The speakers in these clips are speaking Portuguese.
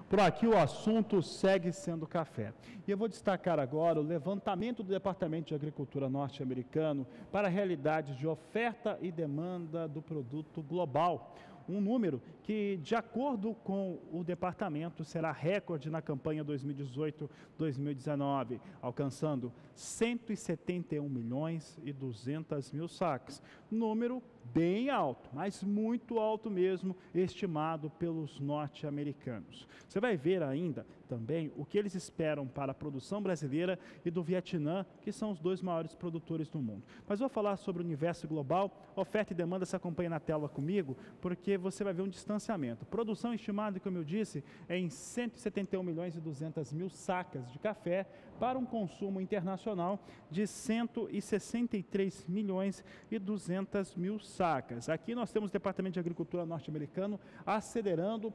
Por aqui o assunto segue sendo café. E eu vou destacar agora o levantamento do Departamento de Agricultura norte-americano para a realidade de oferta e demanda do produto global. Um número que, de acordo com o departamento, será recorde na campanha 2018-2019, alcançando 171 milhões e 200 mil sacas. Número bem alto, mas muito alto mesmo, estimado pelos norte-americanos. Você vai ver ainda também o que eles esperam para a produção brasileira e do Vietnã, que são os dois maiores produtores do mundo. Mas vou falar sobre o universo global, oferta e demanda, se acompanha na tela comigo, porque você vai ver um distanciamento. Produção estimada, como eu disse, é em 171 milhões e 200 mil sacas de café para um consumo internacional de 163 milhões e 200 mil sacas. Aqui nós temos o Departamento de Agricultura norte-americano acelerando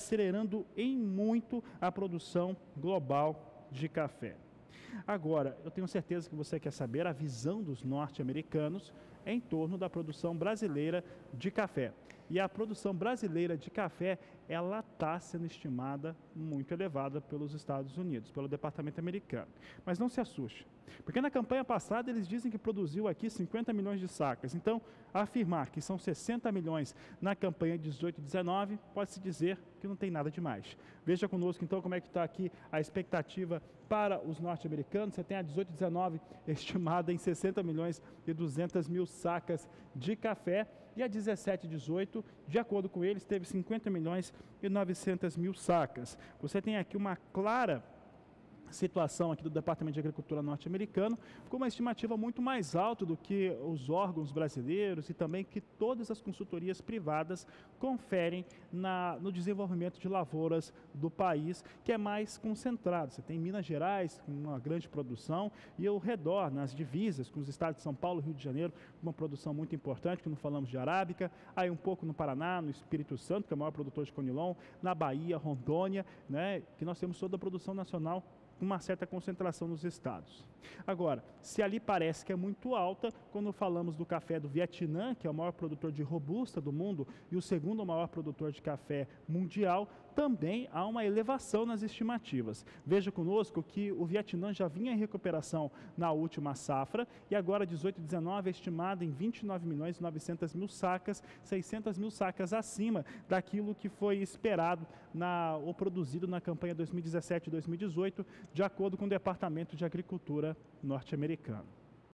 em muito a produção global de café. Agora, eu tenho certeza que você quer saber a visão dos norte-americanos em torno da produção brasileira de café. E a produção brasileira de café, ela está sendo estimada muito elevada pelos Estados Unidos, pelo Departamento americano. Mas não se assuste, porque na campanha passada eles dizem que produziu aqui 50 milhões de sacas. Então, afirmar que são 60 milhões na campanha 18-19, pode-se dizer que não tem nada demais. Veja conosco então como é que está aqui a expectativa para os norte-americanos. Você tem a 18-19 estimada em 60 milhões e 200 mil sacas de café, e a 17-18, de acordo com eles, teve 50 milhões e 900 mil sacas. Você tem aqui uma clara situação aqui do Departamento de Agricultura norte-americano, com uma estimativa muito mais alta do que os órgãos brasileiros e também que todas as consultorias privadas conferem no desenvolvimento de lavouras do país, que é mais concentrado. Você tem Minas Gerais com uma grande produção e ao redor, nas divisas com os estados de São Paulo e Rio de Janeiro, uma produção muito importante, que não falamos de arábica, aí um pouco no Paraná, no Espírito Santo, que é o maior produtor de conilon, na Bahia, Rondônia, né, que nós temos toda a produção nacional com uma certa concentração nos estados. Agora, se ali parece que é muito alta, quando falamos do café do Vietnã, que é o maior produtor de robusta do mundo e o segundo maior produtor de café mundial, também há uma elevação nas estimativas. Veja conosco que o Vietnã já vinha em recuperação na última safra e agora 18-19 é estimado em 29 milhões e 900 mil sacas, 600 mil sacas acima daquilo que foi esperado ou produzido na campanha 2017-2018, de acordo com o Departamento de Agricultura norte-americano.